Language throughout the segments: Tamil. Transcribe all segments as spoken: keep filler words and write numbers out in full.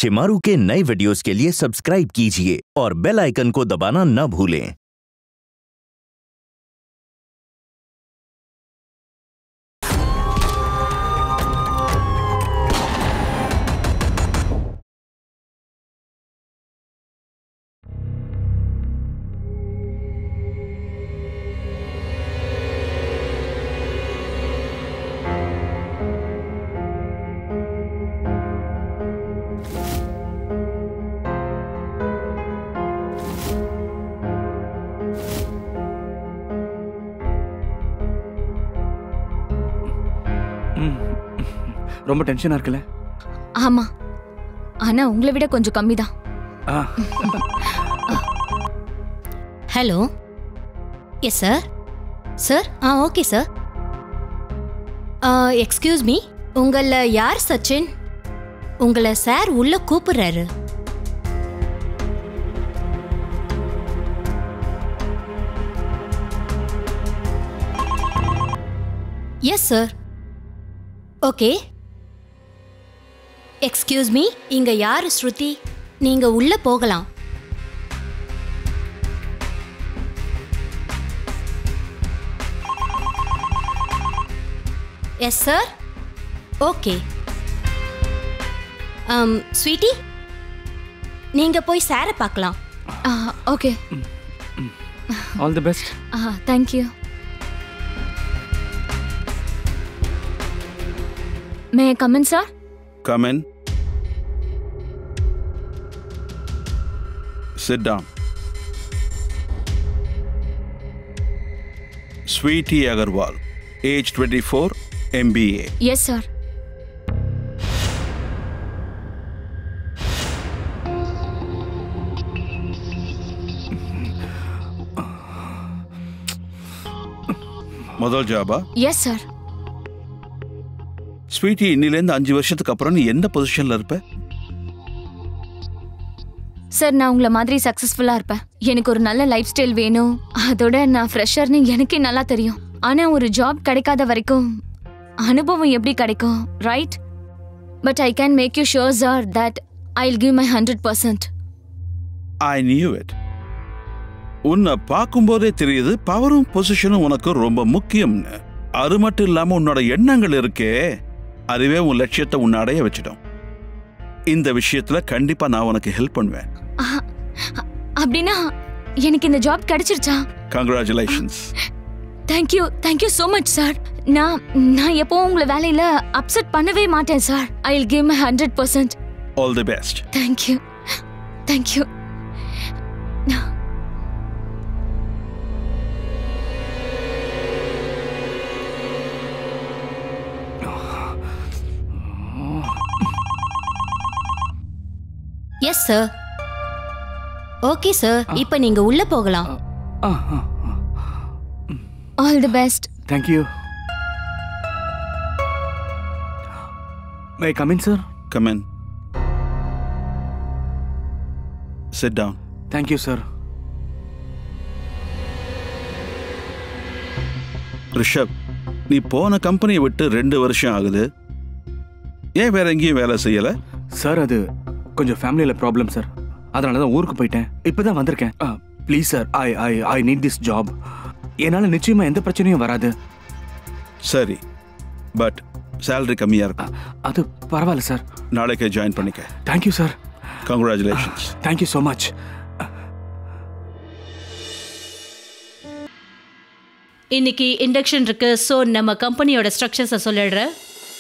शिमारू के नए वीडियोस के लिए सब्सक्राइब कीजिए और बेल आइकन को दबाना न भूलें। ரொம்ப டென்ஷனா இருக்குல? ஆமா, ஆனா உங்களை விட கொஞ்சம் கம்மி தான். Hello, yes sir. Sir, ah okay sir. Excuse me, உங்கள யார் சச்சின்? உங்களை சார் உள்ள கூப்பிடுறாரு. Yes sir. Okay. Excuse me, இங்க யாரு ஸ்ருதி? நீங்க உள்ள போகலாம். S sir. ஓகே. ஸ்வீட்டி, நீங்க போய் சாரை பார்க்கலாம். Okay. All the best. Thank you. May I come in, sir? Come in. Sit down. Sweetie Agarwal, age twenty-four, M B A. Yes, sir. முதல் ஜாபா? Yes, sir. ஸ்வீட்டி, இன்னிலேருந்து அஞ்சு வருஷத்துக்கு அப்புறம் நீ எந்த பொசிஷன்ல இருப்ப? சார், நான் உங்களை மாதிரி சக்சஸ்ஃபுல்லா இருப்பேன். எனக்கு ஒரு நல்ல லைஃப் ஸ்டைல் வேணும். அதோட நான் ஃப்ரெஷர்னு எனக்கே நல்லா தெரியும். ஆனா ஒரு ஜாப் கிடைக்காத வரைக்கும் அனுபவம் எப்படி கிடைக்கும், right? But I can make you sure sir that I will give my hundred percent. I knew it. உன்னை பார்க்கும்போதே தெரியுது பவரும் பொசிஷனும் உனக்கு ரொம்ப முக்கியம்னு. அது மட்டும் இல்லாம உன்னோட எண்ணங்கள் இருக்கே, அதுவே உன் லட்சியத்தை உன்னை அடைய வச்சிடும். இந்த விஷயத்துல கண்டிப்பா நான் உனக்கு ஹெல்ப் பண்ணுவேன். அப்படின்னா எனக்கு இந்த ஜாப் கிடைச்சிருச்சா? Congratulations. Thank you, thank you so much sir. நான் நான் எப்பவும் உங்களை வேலையில அப்செட் பண்ணவே மாட்டேன் sir. I will give my hundred percent. All the best. Thank you, thank you. Yes sir. Okay sir, இப்போ நீங்க உள்ள போகலாம். ஆல் தி பெஸ்ட். Thank you. May I come in, sir? Come in. Sit down. Thank you, sir. Rishabh, நீ போன கம்பெனியை விட்டு ரெண்டு வருஷம் ஆகுது. ஏன் வேற எங்கேயும் வேலை செய்யல? சார், அது கொஞ்சம் ஃபேமிலியில் ப்ராப்ளம் சார். அதனால தான் ஊருக்கு போயிட்டேன். இப்போ தான் வந்திருக்கேன். Please sir, I I I need this job. என்னால் நிச்சயமாக எந்த பிரச்சனையும் வராது. சரி, பட் சேலரி கம்மியாக இருக்கும். அது பரவாயில்ல சார். நாளைக்கே ஜாயின் பண்ணிக்க. Thank you sir. Congratulations. Thank you so much. இன்னைக்கு இண்டக்ஷன் இருக்கு. ஸோ நம்ம கம்பெனியோட ஸ்ட்ரக்சர்ஸை சொல்லிடுறேன்.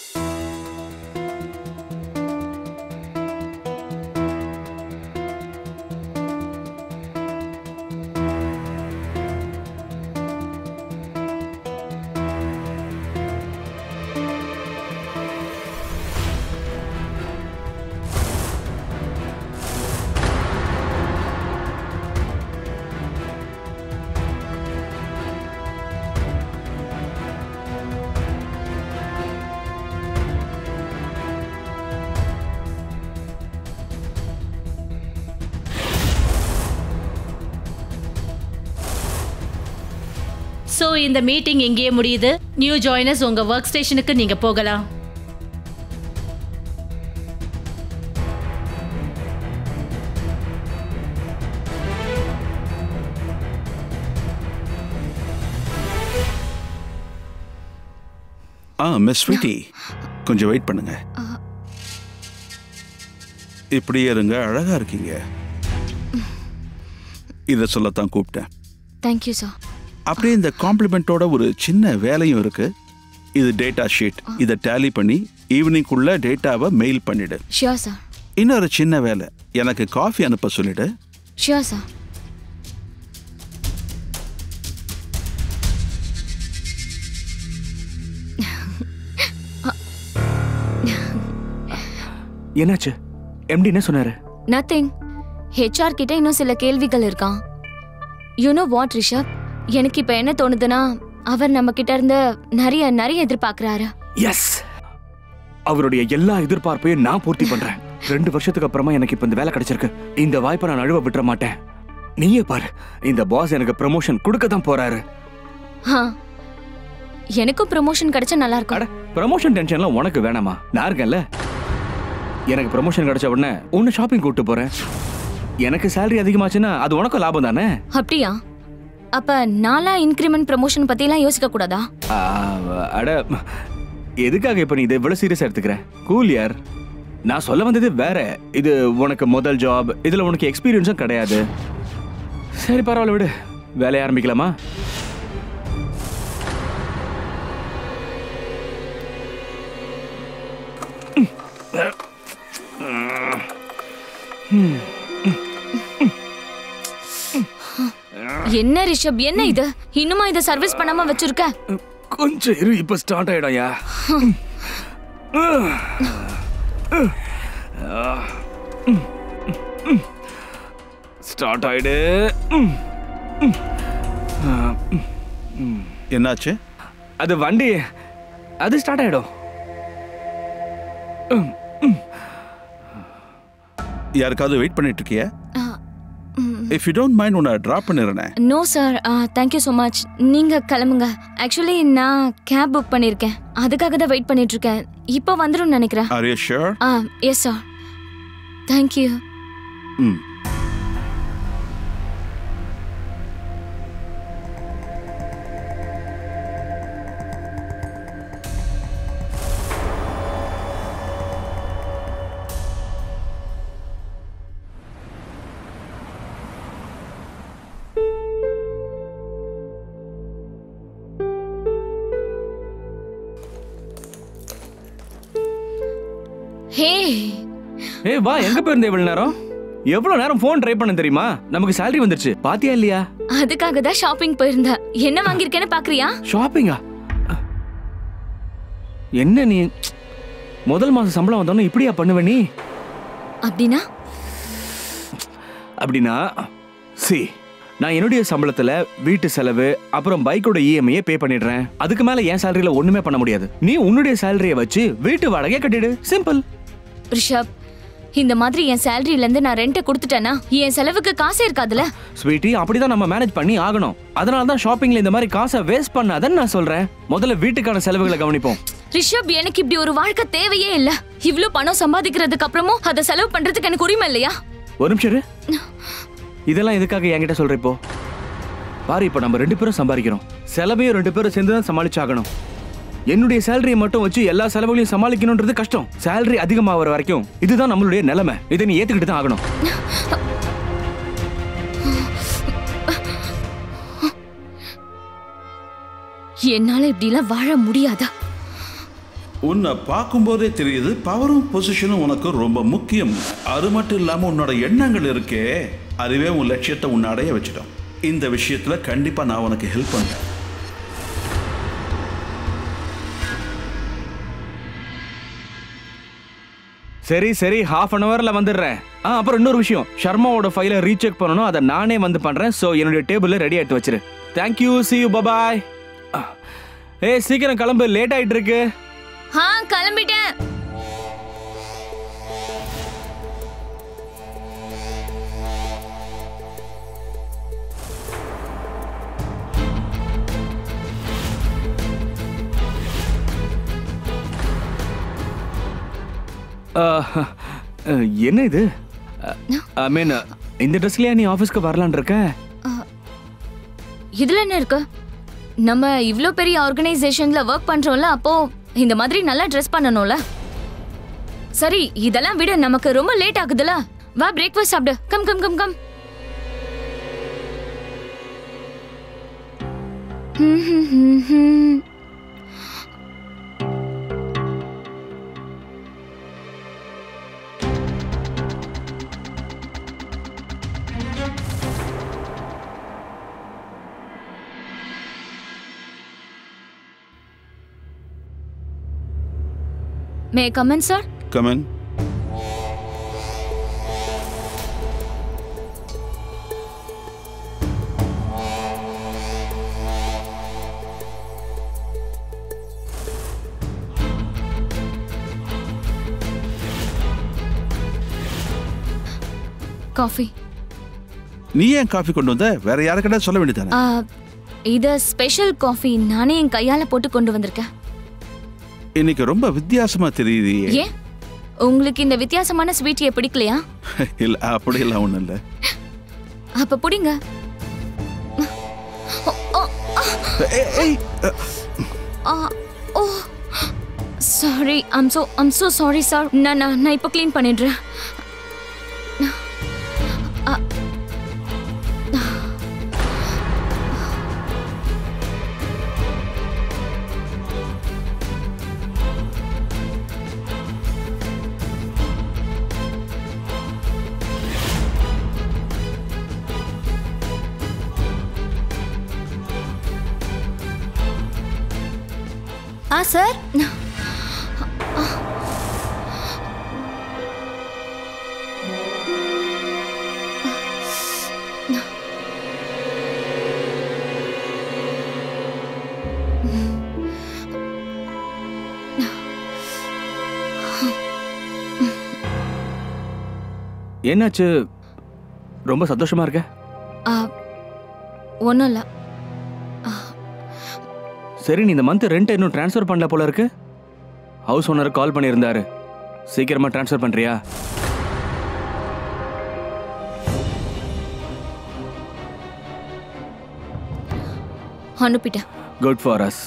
ஸோ இந்த மீட்டிங் இங்கேயே முடியுது. நியூ ஜாயினர்ஸ் உங்க ஒர்க் ஸ்டேஷனுக்கு நீங்க போகலாம். ஆ மிஸ் ஸ்வீட்டி, கொஞ்சம் வெயிட் பண்ணுங்க. இப்படியே இருங்க, அழகா இருக்கீங்க. இதை சொல்லத்தான் கூப்பிட்டேன். Thank you sir. அப்படியே இந்த காம்ப்ளிமெண்டோட ஒரு சின்ன வேலையும் இருக்கு. இது டேட்டா ஷீட். இதை டேலி பண்ணி ஈவினிங்குள்ள டேட்டாவை மெயில் பண்ணிடு. Sure sir. இன்னொரு சின்ன வேலை, எனக்கு காஃபி அனுப்ப சொல்லிடு. Sure sir. என்னாச்சு? எம்டி என்ன சொன்னாரு? நத்திங். ஹெச்ஆர் கிட்ட இன்னும் சில கேள்விகள் இருக்கான். யூ நோ வாட் ரிஷப், எனக்கு இப்ப என்ன தோணுதுன்னா அவர் நம்ம கிட்ட இருந்து நிறைய நிறைய எதிர்பார்க்கிறாரு. எஸ், அவருடைய எல்லா எதிர்பார்ப்பையும் நான் பூர்த்தி பண்றேன். ரெண்டு வருஷத்துக்கு அப்புறமா எனக்கு இப்ப இந்த வேலை கிடைச்சிருக்கு. இந்த வாய்ப்பை நான் நழுவ விட்டுற மாட்டேன். நீயே பாரு, இந்த பாஸ் எனக்கு ப்ரமோஷன் கொடுக்க தான் போறாரு. எனக்கும் ப்ரமோஷன் கிடைச்சா நல்லா இருக்கும். ப்ரமோஷன் டென்ஷன்லாம் உனக்கு வேணாமா? நான் இருக்கேன்ல. எனக்கு ப்ரமோஷன் கிடைச்ச உடனே உன்னை ஷாப்பிங் கூப்பிட்டு போறேன். எனக்கு சேலரி அதிகமாச்சுன்னா அது உனக்கும் லாபம் தானே? அப்படியா? அப்ப நாளா இன்கிரிமெண்ட் ப்ரமோஷன் பத்தி எல்லாம் யோசிக்க கூடாதா? அட, எதுக்காக இப்ப நீ இதை இவ்வளவு சீரியஸா எடுத்துக்கிற? கூல் யார். நான் சொல்ல வந்தது வேற. இது உனக்கு முதல் ஜாப், இதுல உனக்கு எக்ஸ்பீரியன்ஸும் கிடையாது. சரி பரவாயில்ல, விடு. வேலையை ஆரம்பிக்கலாமா? என்ன ரிஷப், என்ன இது? இன்னுமா இத சர்வீஸ் பண்ணாம வச்சிருக்க? கொஞ்சம் இரு, இப்ப ஸ்டார்ட் ஆயிடும்யா. ஸ்டார்ட் ஆயிடு. என்னாச்சு? அது வண்டி, அது ஸ்டார்ட் ஆயிடும். யாருக்காவது வெயிட் பண்ணிட்டு இருக்கியா? இஃப் யூ டோன்ட் மைண்ட் உன்னை டிராப் பண்ணிடுறேன். No sir, thank you so much. நீங்க கிளம்புங்க. ஆக்சுவலி நான் கேப் புக் பண்ணியிருக்கேன், அதுக்காக தான் வெயிட் பண்ணிட்டு இருக்கேன். இப்போ வந்துடும் நினைக்கிறேன். Are you sure? Ah yes sir. Thank you. ம். ஹே ஹே, வா. எங்க போயிருந்த இவ்வளவு நேரம்? எவ்வளவு நேரம் போன் ட்ரை பண்ண தெரியுமா? நமக்கு salary வந்துருச்சு. பாத்தியா இல்லையா? அதுக்காக தான் ஷாப்பிங் போயிருந்தேன். என்ன வாங்கியிருக்கேன்னு பாக்குறியா? ஷாப்பிங்கா? என்ன நீ முதல் மாசம் சம்பளம் வந்தோன்னு இப்படியா பண்ணுவ நீ? அப்படின்னா அப்படின்னா சி, நான் என்னுடைய சம்பளத்துல வீட்டு செலவு அப்புறம் பைக்கோட இஎம்ஐ பே பண்ணிடுறேன். அதுக்கு மேல என் சேலரியில ஒண்ணுமே பண்ண முடியாது. நீ உன்னுடைய சேலரியை வச்சு வீட்டு வாடகை கட்டிடு. சிம்பிள். ரிஷப், இந்த மாதிரி என் சேலரியில இருந்து நான் ரெண்ட் கொடுத்துட்டேனா என் செலவுக்கு காசே இருக்காதுல? ஸ்வீட்டி, அப்படிதான் நம்ம மேனேஜ் பண்ணி ஆகணும். அதனால தான் ஷாப்பிங்ல இந்த மாதிரி காசை வேஸ்ட் பண்ணாதன்னு நான் சொல்றேன். முதல்ல வீட்டுக்கான செலவுகளை கவனிப்போம். ரிஷப், எனக்கு இப்படி ஒரு வாழ்க்கை தேவையே இல்ல. இவ்ளோ பணம் சம்பாதிக்கிறதுக்கு அப்புறமும் அதை செலவு பண்றதுக்கு எனக்கு உரிமை இல்லையா? ஒரு நிமிஷம் இரு. இதெல்லாம் எதுக்காக என்கிட்ட சொல்ற இப்போ? பாரு, இப்ப நம்ம ரெண்டு பேரும் சம்பாதிக்கிறோம். செலவையும் ரெண்டு பேரும் சேர்ந்து தான் சமாளிச்சாகணும். என்னுடைய சேலரியை மட்டும் வச்சு எல்லா செலவுகளையும் சமாளிக்கணும்ன்றது கஷ்டம். சேலரி அதிகமாகிற வரைக்கும் இதுதான் நம்மளுடைய நிலைமை. இதை நீ ஏத்துக்கிட்டு தான் ஆகணும். என்னால இப்படி எல்லாம் வாழ முடியாதா? உன்னை பார்க்கும்போதே தெரியுது பவரும் பொசிஷனும் உனக்கு ரொம்ப முக்கியம். அது மட்டும் இல்லாம உன்னோட எண்ணங்கள் இருக்கே, அதுவே உன் லட்சியத்தை உன்னை அடைய வச்சிடும். இந்த விஷயத்துல கண்டிப்பா நான் உனக்கு ஹெல்ப் பண்றேன். சரி சரி, ஹாஃப் அன் அவர்ல வந்துடுறேன். ஆ, அப்புறம் இன்னொரு விஷயம், ஷர்மாவோட ஃபைலை ரீசெக் பண்ணணும். அதை நானே வந்து பண்றேன். ஸோ என்னுடைய டேபிள்ல ரெடி ஆயிட்டு வச்சிரு. Thank you, see you, bye bye. ஏய், சீக்கிரம் கிளம்பு, லேட் ஆயிட்டு இருக்கு. ஆ, கிளம்பிட்டேன். என்ன இது? ஐ மீன், இந்த ட்ரெஸ்லயா நீ ஆபீஸ்க்கு வரலான்னு இருக்க? இதுல என்ன இருக்கு? நம்ம இவ்ளோ பெரிய ஆர்கனைசேஷன்ல ஒர்க் பண்றோம்ல, அப்போ இந்த மாதிரி நல்லா ட்ரெஸ் பண்ணணும்ல. சரி இதெல்லாம் விட நமக்கு ரொம்ப லேட் ஆகுதுல. வா பிரேக்ஃபாஸ்ட் சாப்பிடு. Come come come come. May I come in, sir? Come in. Coffee. நீ ஏன் காஃபி கொண்டு வந்த? வேற யாருக்கிட்ட சொல்ல வேண்டியதானே? இது ஸ்பெஷல் காஃபி, நானே என் கையால போட்டு கொண்டு வந்திருக்கேன். இன்னைக்கு ரொம்ப வித்தியாசமா தெரியுது. ஏன் உங்களுக்கு இந்த வித்தியாசமான ஸ்வீட் பிடிக்கலையா? இல்ல அப்படி எல்லாம் ஒண்ணும் இல்ல. அப்ப புடிங்க. Oh sorry, I'm so I'm so sorry sir. நான் நான் இப்போ க்ளீன் பண்ணிடுறேன். Ah sir. என்னாச்சு? ரொம்ப சந்தோஷமா இருக்க? ஒன்றும் இல்லை. சரி, நீ இந்த மந்த் ரெண்ட் இன்னும் ட்ரான்ஸ்ஃபர் பண்ணல போல இருக்கு. ஹவுஸ் ஓனர் கால் பண்ணியிருந்தாரு. சீக்கிரமா ட்ரான்ஸ்ஃபர் பண்றியா? அனுப்பிட்டேன். Good for us.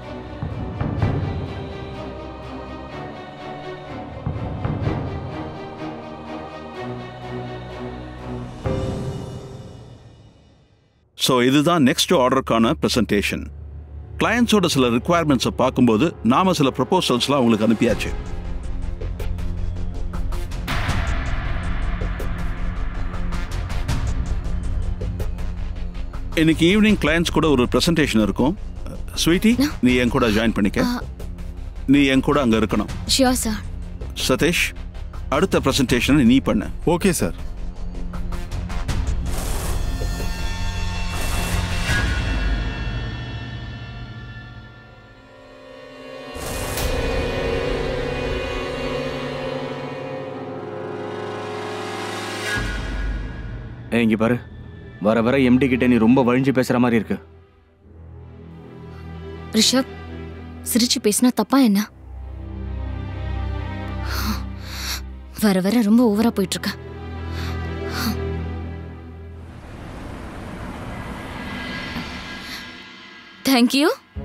ஸோ இதுதான் நெக்ஸ்ட் ஆர்டருக்கான ப்ரெசன்டேஷன். கிளையன்ஸோட சில ரிக்குவயர்மெண்ட்ஸை பார்க்கும்போது நாம சில ப்ரொபோசல்ஸ்லாம் அவங்களுக்கு அனுப்பியாச்சு. இன்னைக்கு ஈவினிங் கிளையன்ஸ் கூட ஒரு ப்ரெசன்டேஷன் இருக்கும். ஸ்வீட்டி, நீ என் கூட ஜாயின் பண்ணிக்க. நீ என் கூட அங்க இருக்கணும். Sure sir. சதீஷ், அடுத்த ப்ரெசன்டேஷனை நீ பண்ண. Okay sir. இங்க பாரு, வர வர எம்டி கிட்ட நீ ரொம்ப வழிஞ்சு பேசுற மாதிரி இருக்கு. ரிஷப், சிரிச்சு பேசினா தப்பா என்ன? வர வர ரொம்ப ஓவரா போயிட்டு இருக்க. தேங்க்யூ.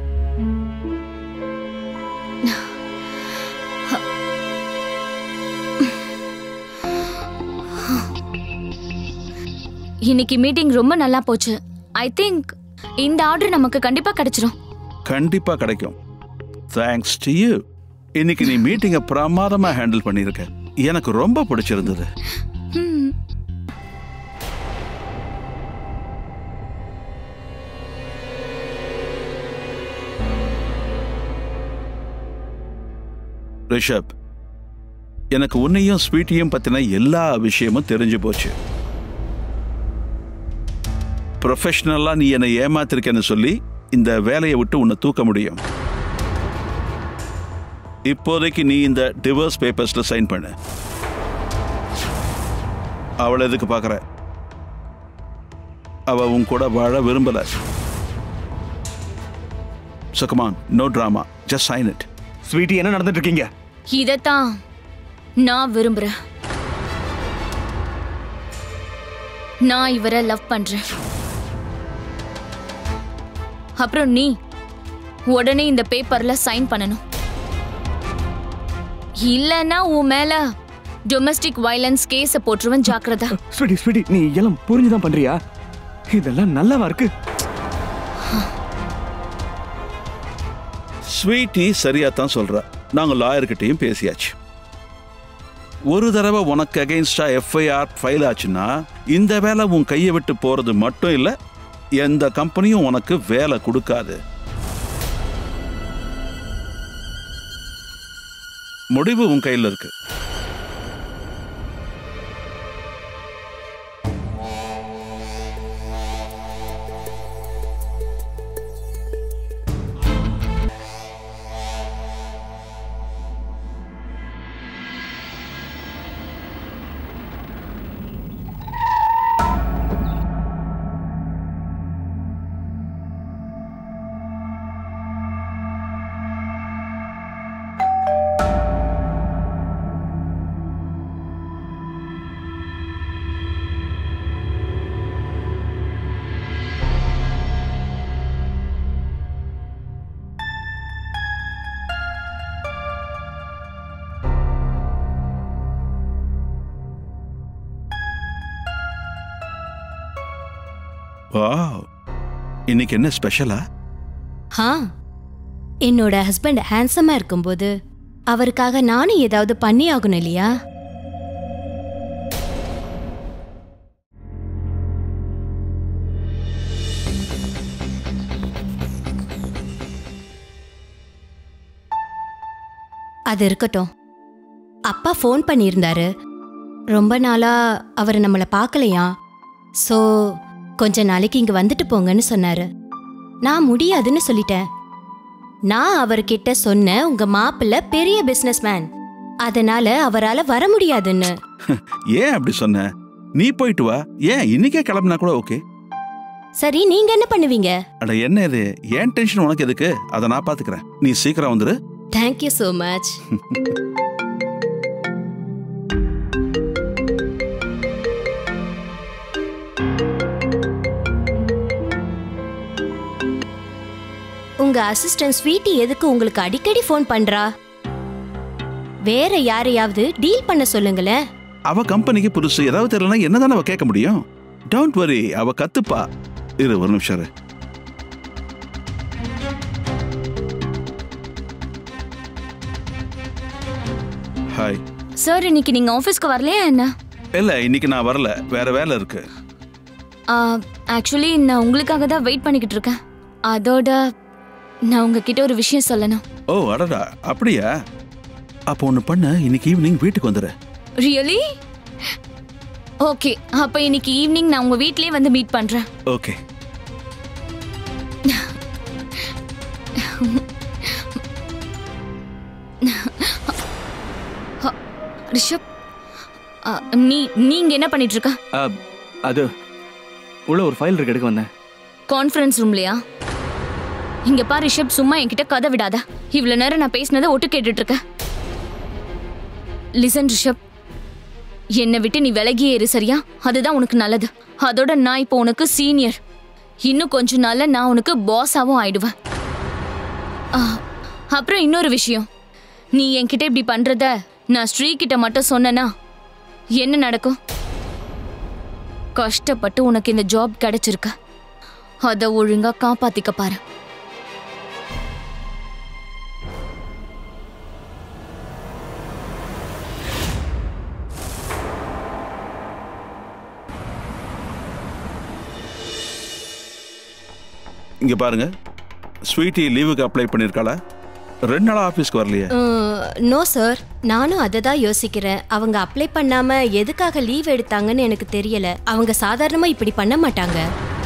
இன்னைக்கு மீட்டிங் ரொம்ப நல்லா போச்சு. ஐ திங்க் இந்த ஆர்டர் நமக்கு கண்டிப்பா கிடைச்சிரும். கண்டிப்பா கிடைக்கும். Thanks to you. இன்னைக்கு நீ மீட்டிங்கை பிரமாதமா ஹேண்டில் பண்ணிருக்க. எனக்கு ரொம்ப பிடிச்சிருந்தது. ரிஷப், எனக்கு உன்னையும் ஸ்வீட்டியும் பத்தின எல்லா விஷயமும் தெரிஞ்சு போச்சு. ப்ரொஃபஷனலா நீ என்னை ஏமாத்திருக்கேன்னு சொல்லி இந்த வேலையை விட்டு உன்னை தூக்க முடியும். இப்போதைக்கு நீ இந்த டிவோர்ஸ் பேப்பர்ஸ்ல சைன் பண்ணு. அவளை எதுக்கு பார்க்கற? அவ உன் கூட வாழ விரும்பல. So come on, no drama, just sign it. Sweety, என்ன நடந்துட்டு இருக்கீங்க? இதத்தான் நான் விரும்புறேன். நான் இவரை லவ் பண்றேன். அப்புறம் நீ உடனே இந்த பேப்பர்ல சைன் பண்ணணும். இல்லனா உன் மேல டொமஸ்டிக் வயலன்ஸ் கேஸ போட்டுருவன் ஜாக்கிரதா. ஸ்வீட்டி ஸ்வீட்டி நீ எல்லாம் புரிஞ்சுதான் பண்றியா? இதெல்லாம் நல்லவா இருக்கு. ஸ்வீட்டி சரியா தான் சொல்ற. நாங்க லாயர்கிட்டையும் பேசியாச்சு. ஒரு தடவை உனக்கு அகைன்ஸ்டா எஃப்ஐஆர் ஃபைல் ஆச்சுன்னா இந்த வேலை உன் கையை விட்டு போறது மட்டும் இல்ல, எந்த கம்பெனியும் உனக்கு வேலை கொடுக்காது. முடிவு உன் கையில் இருக்கு. வாவ், இன்னைக்கு என்ன ஸ்பெஷலா? ஹா, என்னோட ஹஸ்பண்ட் ஹேண்ட்ஸமா இருக்கும்போது அவருக்காக நானும் ஏதாவது பண்ணி ஆகணும் இல்லையா? அது இருக்கட்டும். அப்பா ஃபோன் பண்ணியிருந்தாரு. ரொம்ப நாளா அவர் நம்மளை பார்க்கலையா, ஸோ கொஞ்ச நாளைக்கு இங்க வந்துட்டு போங்கன்னு சொன்னாரு. நான் முடியாதுன்னு சொல்லிட்டேன். நான் அவர்கிட்ட சொன்னேன், உங்க மாப்பிள்ள பெரிய பிசினஸ் மேன், அதனால அவரால் வர முடியாதுன்னு. ஏன் அப்படி சொன்ன? நீ போயிட்டு வா. ஏன் இன்னைக்கே கிளம்பினா கூட ஓகே. சரி, நீங்க என்ன பண்ணுவீங்க? அட என்ன இது, ஏன் டென்ஷன் உனக்கு எதுக்கு? அதை நான் பாத்துக்கிறேன். நீ சீக்கிரம் வந்துரு. Thank you so much. உங்க அசிஸ்டன்ட் ஸ்வீட்டி எதுக்கு உங்களுக்கு அடிக்கடி ஃபோன் பண்றா? வேற யாரையாவது டீல் பண்ண சொல்லுங்களேன். அவ கம்பெனிக்கு புதுசு, ஏதாவது தெரியலனா என்னதானே அவ கேட்க முடியும்? டோன்ட் வரி, அவ கத்துப்பா. இரு ஒரு நிமிஷம் இரு. ஹாய் சார், இன்னைக்கு நீங்க ஆபீஸ்க்கு வரலையா என்ன? இல்ல, இன்னைக்கு நான் வரல, வேற வேலை இருக்கு. ஆக்சுவலி நான் உங்களுக்காக தான் வெயிட் பண்ணிக்கிட்டு இருக்கேன். அதோட நான் உங்ககிட்ட ஒரு விஷயம் சொல்லணும். ஓ அடடா, அப்படியா? அப்போ ஒன்று பண்ண, இன்னைக்கு ஈவினிங் வீட்டுக்கு வந்துடு. ரியலி? ஓகே, அப்போ இன்னைக்கு ஈவினிங் நான் உங்க வீட்லயே வந்து மீட் பண்றேன். ஓகே. ரிஷப், நீ நீங்க என்ன பண்ணிட்டு இருக்க? அது உள்ள ஒரு ஃபைல் இருக்கு, எடுக்க வந்தேன். கான்ஃபரன்ஸ் ரூம்லயா? இங்க பாரு ரிஷப், சும்மா என்கிட்ட கதை விடாத. இவ்வளவு நேரம் நான் பேசினதை ஒட்டு கேட்டுட்டு இருக்க. லிசன் ரிஷப், என்னை விட்டு நீ விலகியே இரு, சரியா? அதுதான் உனக்கு நல்லது. அதோட நான் இப்போ உனக்கு சீனியர். இன்னும் கொஞ்ச நாள்ல நான் உனக்கு பாஸாவும் ஆயிடுவேன். அப்புறம் இன்னொரு விஷயம், நீ என்கிட்ட இப்படி பண்றத நான் ஸ்ரீ கிட்ட மட்டும் சொன்னேனா என்ன நடக்கும்? கஷ்டப்பட்டு உனக்கு இந்த ஜாப் கிடைச்சிருக்க, அதை ஒழுங்கா காப்பாத்திக்க பாரு. இங்க பாருங்க, ஸ்வீட்டி லீவுக்கு அப்ளை பண்ணிருக்காளா? ரெண்டு நாளா ஆபீஸ்க்கு வரலையே? நோ சார், நானும் அதை தான் யோசிக்கிறேன். அவங்க அப்ளை பண்ணாம எதுக்காக லீவ் எடுத்தாங்கன்னு எனக்கு தெரியல. அவங்க சாதாரணமா இப்படி பண்ண மாட்டாங்க.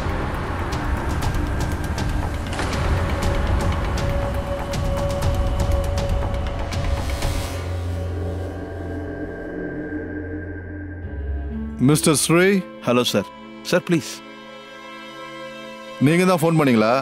Mister Shri. Hello sir. Sir please. நீங்க தான் ஃபோன் பண்ணீங்களா?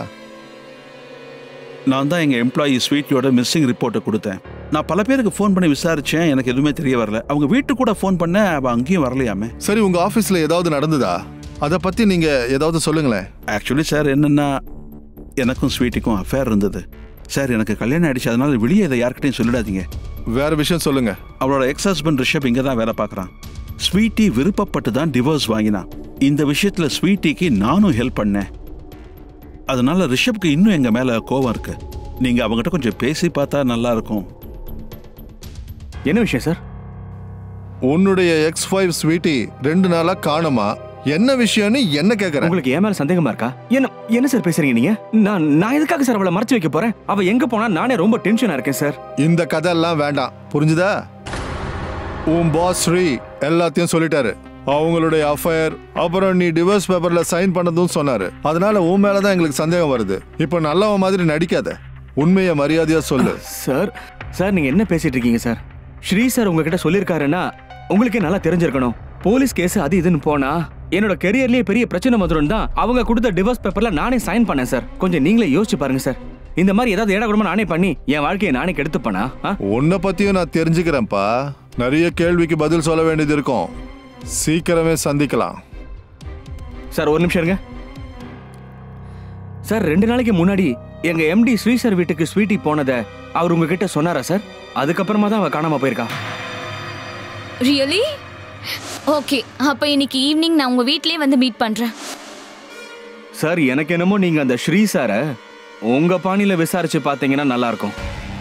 நான் தான் எங்கள் எம்ப்ளாயி ஸ்வீட்டியோட மிஸ்ஸிங் ரிப்போர்ட்டை கொடுத்தேன். நான் பல பேருக்கு ஃபோன் பண்ணி விசாரித்தேன், எனக்கு எதுவுமே தெரிய வரல. அவங்க வீட்டுக்கு கூட ஃபோன் பண்ண, அவள் அங்கேயும் வரலையாமே. சரி, உங்கள் ஆஃபீஸில் ஏதாவது நடந்ததா? அதை பற்றி நீங்கள் ஏதாவது சொல்லுங்களேன். ஆக்சுவலி சார், என்னென்னா எனக்கும் ஸ்வீட்டிக்கும் அஃபேர் இருந்தது. சார் எனக்கு கல்யாணம் ஆயிடுச்சு, அதனால வெளியே இதை யார்கிட்டையும் சொல்லிடாதீங்க. வேற விஷயம் சொல்லுங்க. அவளோட எக்ஸ் ஹஸ்பண்ட் ரிஷப் இங்கே தான் வேலை பார்க்குறான். ஸ்வீட்டி விருப்பப்பட்டு தான் டிவோர்ஸ் வாங்கினான். இந்த விஷயத்துல ஸ்வீட்டிக்கு நானும் ஹெல்ப் பண்ணேன். அதனால ரிஷப்க்கு இன்னும் எங்க மேல கோவம் இருக்கு. நீங்க அவங்ககிட்ட கொஞ்சம் பேசி பார்த்தா நல்லா இருக்கும். என்ன விஷயம் சார்? உன்னுடைய எக்ஸ் ஃபைவ் ஸ்வீட்டி ரெண்டு நாளா காணுமா? என்ன விஷயம்னு என்ன கேக்குறேன்? உங்களுக்கு ஏன் மேல சந்தேகமா இருக்கா? என்ன என்ன சார் பேசுறீங்க நீங்க? நான் நான் எதுக்காக சார் அவளை மறைச்சு வைக்க போறேன்? அவ எங்க போனா நானே ரொம்ப டென்ஷனா இருக்கேன் சார். இந்த கதை எல்லாம் வேண்டாம், புரிஞ்சுதா? உன் பாஸ் ஸ்ரீ எல்லாத்தையும் சொல்லிட்டாரு. அவங்களுடைய அஃபயர், அப்புறம் நீ டிவோர்ஸ் பேப்பர்ல சைன் பண்ணதும் சொன்னாரு. அதனால உன் மேலதான் எங்களுக்கு சந்தேகம் வருது. இப்போ நல்லவன் மாதிரி நடிக்காத, உண்மையை மரியாதையா சொல்லு. சார் சார் நீங்க என்ன பேசிட்டு இருக்கீங்க சார்? ஸ்ரீ சார் உங்ககிட்ட சொல்லியிருக்காருன்னா உங்களுக்கே நல்லா தெரிஞ்சிருக்கணும். போலீஸ் கேஸ் அது இதுன்னு போனா என்னோட கெரியர்லயே பெரிய பிரச்சனை வந்துடும் தான் அவங்க கொடுத்த டிவோர்ஸ் பேப்பர்ல நானே சைன் பண்ணேன் சார். கொஞ்சம் நீங்களே யோசிச்சு பாருங்க சார். இந்த மாதிரி ஏதாவது ஏடா கூடமா நானே பண்ணி என் வாழ்க்கையை நானே கெடுத்துப்பேனா? உன்னை பத்தியும் நான் தெரிஞ்சுக்கிறேன்ப்பா. நிறைய கேள்விக்கு பதில் சொல்ல வேண்டியது இருக்கும். சீக்கிரமே சந்திக்கலாம். சார் ஒரு நிமிஷம் இருங்க சார். ரெண்டு நாளைக்கு முன்னாடி எங்க எம்டி ஸ்ரீ சார் வீட்டுக்கு ஸ்வீட்டி போனதை அவர் உங்ககிட்ட சொன்னாரா சார்? அதுக்கப்புறமா தான் அவ காணாம போயிருக்கா. ரியலி? ஓகே, அப்ப இன்னைக்கு ஈவினிங் நான் உங்க வீட்லயே வந்து மீட் பண்றேன். சார் எனக்கு என்னமோ நீங்க அந்த ஸ்ரீ சாரை உங்க பாணியில விசாரிச்சு பாத்தீங்கன்னா நல்லா இருக்கும்.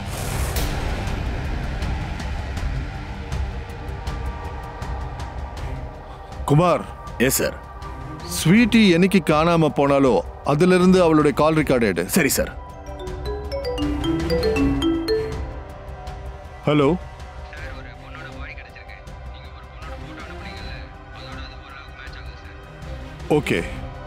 குமார். Yes sir. ஸ்வீட்டி என்னைக்கு காணாம போனாலோ அதுல இருந்து அவளுடைய கால் ரெக்கார்ட் எடு. சரி சார். ஹலோ. ஓகே.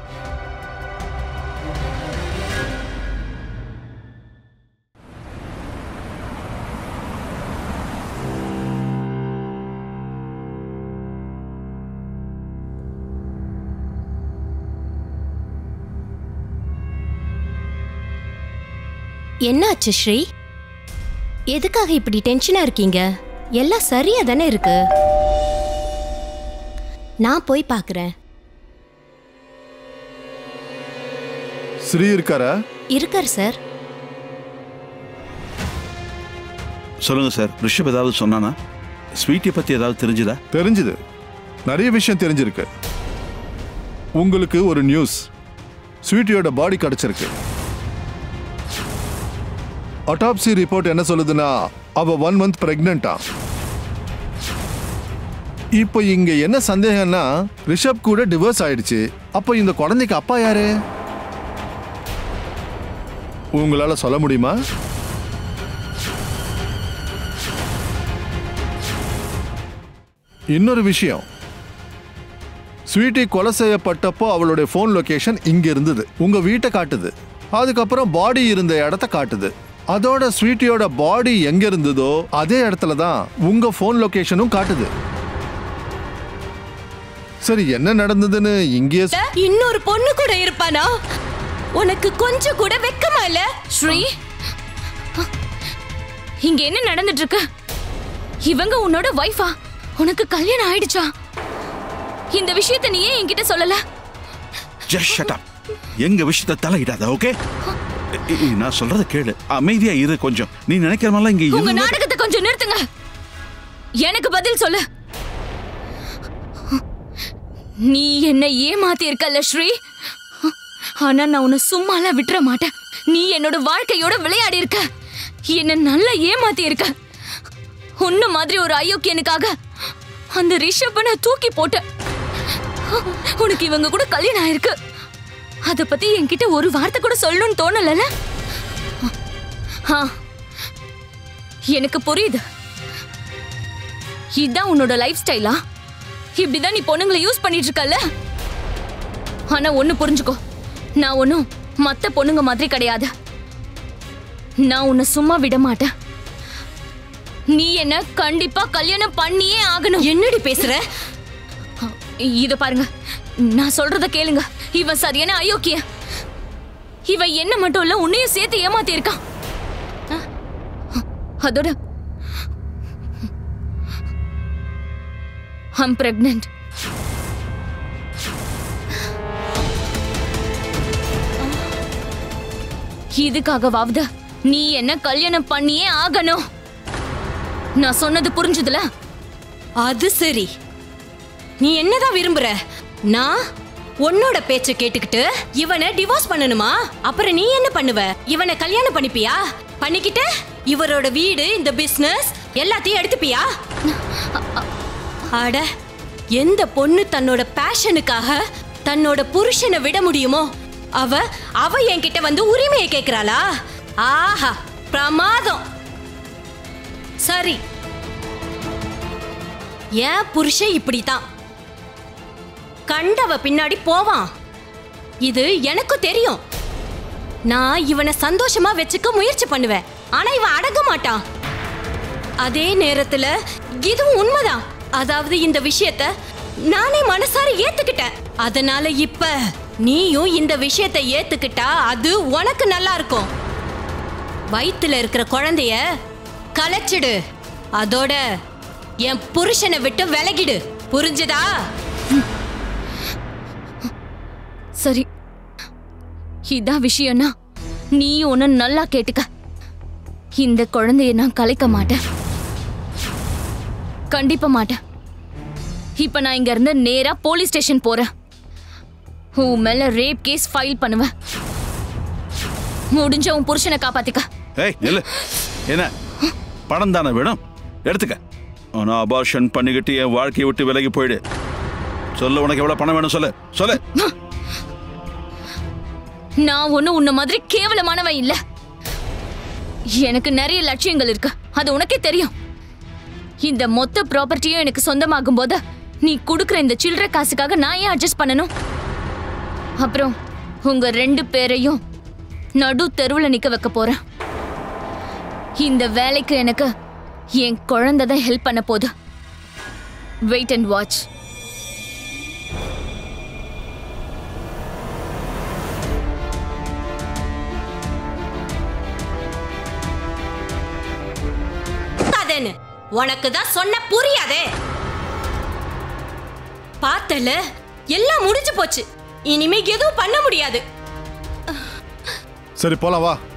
என்னாச்சு ஸ்ரீ? எதுக்காக இப்படி டென்ஷனா இருக்கீங்க? எல்லாம் சரியா தானே இருக்கு. நான் போய் பார்க்கறேன். ஸ்ரீ இருக்காரா? இருக்கார் சார். சொல்லுங்க சார். ரிஷப் ஏதாவது சொன்னானா? ஸ்வீட்டி பத்தி ஏதாவது தெரிஞ்சுதா? தெரிஞ்சுது, நிறைய விஷயம் தெரிஞ்சிருக்கு. உங்களுக்கு ஒரு நியூஸ். ஸ்வீட்டியோட பாடி கிடைச்சிருக்கு. அட்டாப்சி ரிப்போர்ட் என்ன சொல்லுதுன்னா அவ ஒன் மந்த் பிரெக்னண்டா. இப்போ இங்க என்ன சந்தேகம்னா ரிஷப் கூட டிவோர்ஸ் ஆயிடுச்சு. அப்போ இந்த குழந்தைக்கு அப்பா யாரு? உங்களால சொல்ல முடியுமா? இன்னொரு விஷயம், ஸ்வீட்டி கொலை செய்யப்பட்டப்போ அவளுடைய போன் லொகேஷன் இங்க இருந்தது, உங்க வீட்டை காட்டுது. அதுக்கப்புறம் பாடி இருந்த இடத்த காட்டுது. அதோட ஸ்வீட்டியோட பாடி எங்க இருந்ததோ அதே இடத்துல தான் உங்க போன் லொகேஷனும் காட்டுது. சரி, என்ன நடந்ததுன்னு இங்கே இன்னொரு பொண்ணு கூட இருப்பானா? உனக்கு கொஞ்சம் கூட வெக்கமா இல்ல? ஸ்ரீ, இங்க என்ன நடந்துட்டு இருக்கு? இவங்க உன்னோட வைஃபா? உனக்கு கல்யாணம் ஆயிடுச்சா? இந்த விஷயத்தை நீ ஏன் என்கிட்ட சொல்லல? Just shut up. எங்க விஷயத்தை தலையிடாத, ஓகே? நான் சொல்றத கேளு, அமைதியா இரு கொஞ்சம். நீ நினைக்கிற மாதிரி இங்க உங்க நாடகத்தை கொஞ்சம் நிறுத்துங்க. எனக்கு பதில் சொல்லு. நீ என்ன ஏமாத்தி இருக்கல்ல ஸ்ரீ, ஆனா நான் உன்னை சும்மாலாம் விட்டுற மாட்டேன். நீ என்னோட வாழ்க்கையோட விளையாடி இருக்க, என்ன நல்லா ஏமாத்தி இருக்க. உன்ன மாதிரி ஒரு அயோக்கியனுக்காக அந்த ரிஷப்பை நான் தூக்கி போட்டேன். உனக்கு இவங்க கூட கல்யாணம் ஆயிருக்கு, அத பத்தி என்கிட்ட ஒரு வார்த்தை கூட சொல்லணும்னு தோணல. எனக்கு புரியுது, இதுதான் உன்னோட லைஃப் ஸ்டைலா? இப்படிதான் நீ பொண்ணுங்களை யூஸ் பண்ணிட்டு இருக்கல. ஆனா ஒண்ணு புரிஞ்சுக்கோ, நான் ஒன்னும் மத்த பொண்ணுங்க மாதிரி கிடையாது. நான் உன்னை சும்மா விட மாட்டேன். நீ என்ன கண்டிப்பா கல்யாணம் பண்ணியே ஆகணும். என்னடி பேசுற? இத பாருங்க, நான் சொல்றத கேளுங்க. இவன் சரியான அயோக்கிய. இவன் என்ன மட்டும் இல்ல, உன்னையும் சேர்த்து ஏமாத்தி இருக்கான். அதோட I'm pregnant. இதுக்காகவாவது நீ என்ன கல்யாணம் பண்ணியே ஆகணும். நான் சொன்னது புரிஞ்சுதுல? அது சரி, நீ என்னதான் விரும்புற? நான் உன்னோட பேச்ச கேட்டுக்கிட்டு இவனை டிவோர்ஸ் பண்ணணுமா? அப்புறம் நீ என்ன பண்ணுவ? இவனை கல்யாணம் பண்ணிப்பியா? பண்ணிக்கிட்டு இவரோட வீடு, இந்த பிசினஸ் எல்லாத்தையும் எடுத்துப்பியா? அட, எந்த பொண்ணு தன்னோட பேஷனுக்காக தன்னோட புருஷனை விட முடியுமோ அவ அவ என்கிட்ட வந்து உரிமையை கேக்குறாளா? ஆஹா, பிரமாதம். சரி, ஏன் புருஷன் இப்படித்தான் கண்டவ பின்னாடி போவான். இது எனக்கு தெரியும். நான் இவனை சந்தோஷமா வச்சுக்க முயற்சி பண்ணுவேன். ஆனா இவன் அடங்க மாட்டான். அதே நேரத்துல இதுவும் உண்மைதான். அதாவது இந்த விஷயத்த நானே மனசார ஏத்துக்கிட்டேன். அதனால இப்ப நீயும் இந்த விஷயத்தை ஏத்துக்கிட்டா அது உனக்கு நல்லா இருக்கும். வயித்துல இருக்கிற குழந்தைய கலைச்சிடு. அதோட என் புருஷனை விட்டு விலகிடு. புரிஞ்சுதா? சரி, இதான் விஷயம்னா நீ ஒன்னு நல்லா கேட்டுக்க. இந்த குழந்தைய நான் கலைக்க மாட்டேன். கண்டிப்பா மாட்டேன். இப்ப நான் இங்க இருந்து நேரா போலீஸ் ஸ்டேஷன் போறேன். உன் மேல ரேப் கேஸ் ஃபைல் பண்ணுவேன். முடிஞ்ச உன் புருஷனை காப்பாத்திக்க. ஏய் நில்லு. என்ன பணம் தானே வேணும்? எடுத்துக்க. ஆனா அபார்ஷன் பண்ணிக்கிட்டு என் வாழ்க்கையை விட்டு விலகி போயிடு. சொல்லு, உனக்கு எவ்வளவு பணம் வேணும்? சொல்லு சொல்லு. நான் ஒண்ணு உன்ன மாதிரி கேவலமானவன் இல்ல. எனக்கு நிறைய லட்சியங்கள் இருக்கு. அது உனக்கே தெரியும். இந்த மொத்த ப்ராப்பர்ட்டியும் எனக்கு சொந்தமாகும் போது நீ குடுக்குற இந்த சில்லறை காசுக்காக நான் ஏன் அட்ஜஸ்ட் பண்ணணும்? அப்புறம் உங்க ரெண்டு பேரையும் நடு தெருவுல நிக்க வைக்க போறேன். இந்த வேலைக்கு எனக்கு என் குழந்தை தான் ஹெல்ப் பண்ண போது. Wait and watch. உனக்கு தான் சொன்ன புரியாதே. பார்த்தல, எல்லாம் முடிஞ்சு போச்சு. இனிமே எதுவும் பண்ண முடியாது. சரி, போலாம் வா.